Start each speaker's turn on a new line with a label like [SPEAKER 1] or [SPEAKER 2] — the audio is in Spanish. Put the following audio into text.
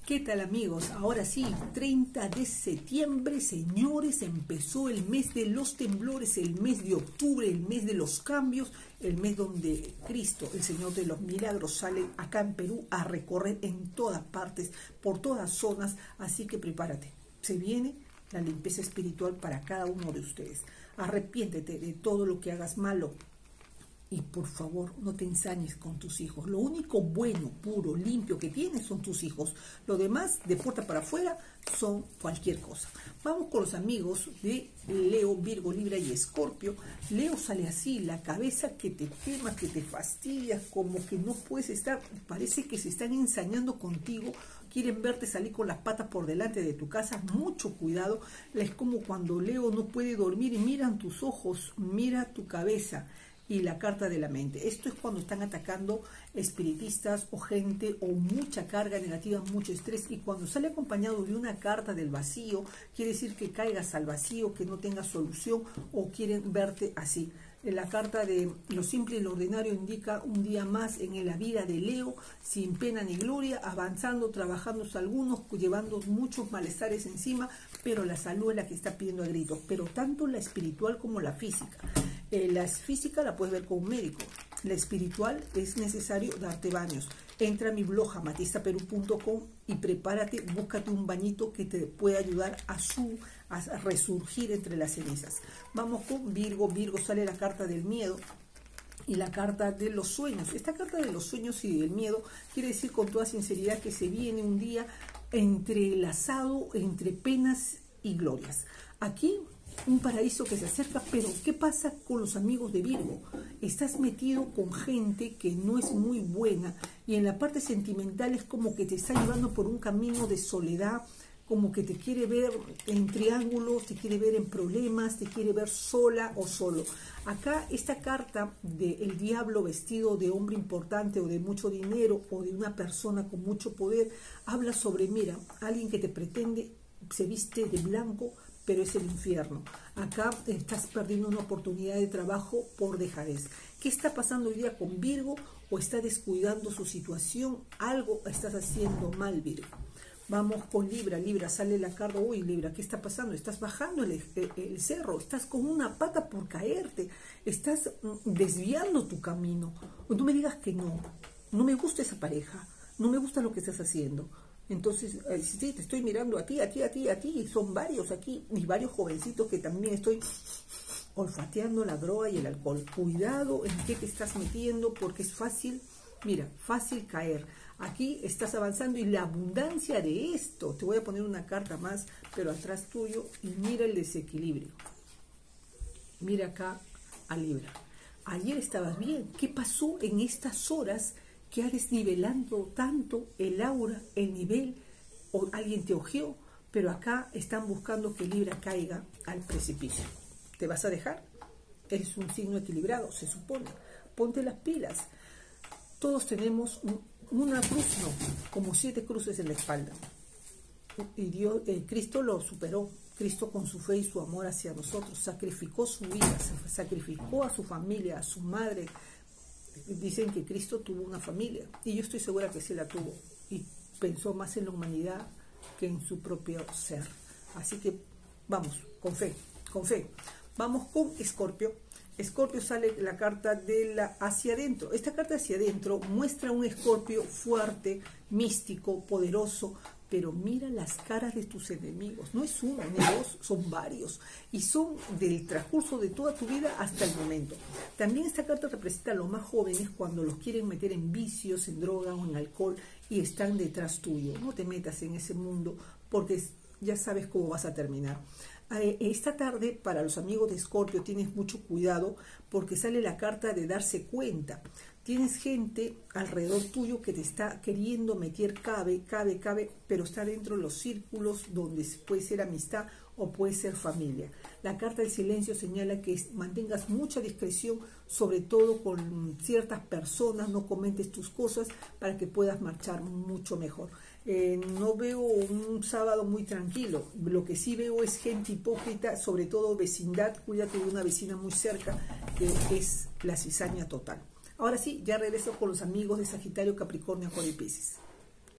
[SPEAKER 1] ¿Qué tal, amigos? Ahora sí, 30 de septiembre, señores, empezó el mes de los temblores, el mes de octubre, el mes de los cambios, el mes donde Cristo, el Señor de los milagros, sale acá en Perú a recorrer en todas partes, por todas zonas, así que prepárate. Se viene la limpieza espiritual para cada uno de ustedes. Arrepiéntete de todo lo que hagas malo. Y por favor, no te ensañes con tus hijos. Lo único bueno, puro, limpio que tienes son tus hijos. Lo demás, de puerta para afuera, son cualquier cosa. Vamos con los amigos de Leo, Virgo, Libra y Escorpio. Leo sale así, la cabeza que te quema, que te fastidia, como que no puedes estar. Parece que se están ensañando contigo. Quieren verte salir con las patas por delante de tu casa. Mucho cuidado. Es como cuando Leo no puede dormir y miran tus ojos, mira tu cabeza. Y la carta de la mente. Esto es cuando están atacando espiritistas o gente o mucha carga negativa, mucho estrés. Y cuando sale acompañado de una carta del vacío, quiere decir que caigas al vacío, que no tengas solución o quieren verte así. La carta de lo simple y lo ordinario indica un día más en la vida de Leo, sin pena ni gloria, avanzando, trabajando algunos, llevando muchos malestares encima, pero la salud es la que está pidiendo a gritos. Pero tanto la espiritual como la física. La física la puedes ver con un médico. La espiritual es necesario darte baños. Entra a mi blog amatistaperú.com y prepárate, búscate un bañito que te pueda ayudar a resurgir entre las cenizas. Vamos con Virgo. Virgo sale la carta del miedo y la carta de los sueños. Esta carta de los sueños y del miedo quiere decir con toda sinceridad que se viene un día entrelazado entre penas y glorias. Aquí un paraíso que se acerca, pero ¿qué pasa con los amigos de Virgo? Estás metido con gente que no es muy buena y en la parte sentimental es como que te está llevando por un camino de soledad, como que te quiere ver en triángulos, te quiere ver en problemas, te quiere ver sola o solo. Acá esta carta del diablo vestido de hombre importante o de mucho dinero o de una persona con mucho poder, habla sobre, mira, alguien que te pretende, se viste de blanco, pero es el infierno. Acá estás perdiendo una oportunidad de trabajo por dejadez. ¿Qué está pasando hoy día con Virgo? ¿O está descuidando su situación? Algo estás haciendo mal, Virgo. Vamos con Libra. Libra, sale la carta. Uy, Libra, ¿qué está pasando? Estás bajando el cerro, estás con una pata por caerte, estás desviando tu camino. No me digas que no. No me gusta esa pareja, no me gusta lo que estás haciendo. Entonces, sí, te estoy mirando a ti, y son varios aquí, y varios jovencitos que también estoy olfateando la droga y el alcohol. Cuidado en qué te estás metiendo, porque es fácil, mira, fácil caer. Aquí estás avanzando y la abundancia de esto, te voy a poner una carta más, pero atrás tuyo, y mira el desequilibrio. Mira acá a Libra. Ayer estabas bien, ¿qué pasó en estas horas que ha desnivelando tanto el aura, el nivel, o alguien te ojeó, pero acá están buscando que Libra caiga al precipicio? ¿Te vas a dejar? Eres un signo equilibrado, se supone. Ponte las pilas. Todos tenemos una cruz, no, como 7 cruces en la espalda. Y Dios, Cristo lo superó. Cristo con su fe y su amor hacia nosotros sacrificó su vida, sacrificó a su familia, a su madre. Dicen que Cristo tuvo una familia y yo estoy segura que sí la tuvo y pensó más en la humanidad que en su propio ser. Así que vamos, con fe, con fe. Vamos con Escorpio. Escorpio sale la carta de la hacia adentro. Esta carta hacia adentro muestra un Escorpio fuerte, místico, poderoso, pero mira las caras de tus enemigos. No es uno ni dos, son varios. Y son del transcurso de toda tu vida hasta el momento. También esta carta representa a los más jóvenes cuando los quieren meter en vicios, en droga o en alcohol y están detrás tuyo. No te metas en ese mundo porque ya sabes cómo vas a terminar. Esta tarde, para los amigos de Escorpio, tienes mucho cuidado porque sale la carta de darse cuenta. Tienes gente alrededor tuyo que te está queriendo meter, cabe, pero está dentro de los círculos donde puede ser amistad o puede ser familia. La carta del silencio señala que mantengas mucha discreción, sobre todo con ciertas personas, no comentes tus cosas para que puedas marchar mucho mejor. No veo un sábado muy tranquilo. Lo que sí veo es gente hipócrita, sobre todo vecindad. Cuídate de una vecina muy cerca que es la cizaña total. Ahora sí, ya regreso con los amigos de Sagitario, Capricornio, Acuario y Piscis.